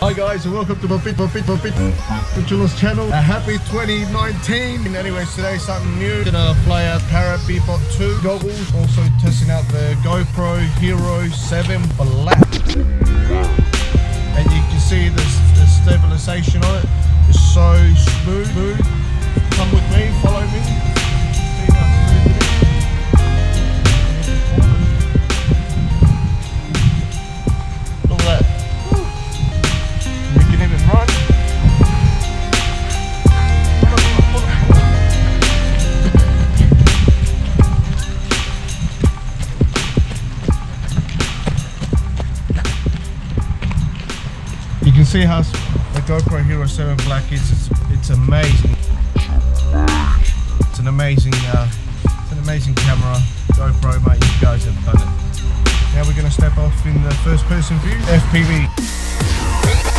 Hi guys, and welcome to my Bebop channel. A happy 2019. Anyways, today something new. Gonna fly out Parrot Bebop 2 goggles. Also testing out the GoPro Hero 7 Black. And you can see the stabilization on it is so smooth. Come with me, follow me. See how smooth it is. Look at that. We can even run. You can see how the GoPro Hero 7 Black is. It's amazing. It's an amazing camera. GoPro, mate, you guys have done it. Now we're going to step off in the first person view, FPV.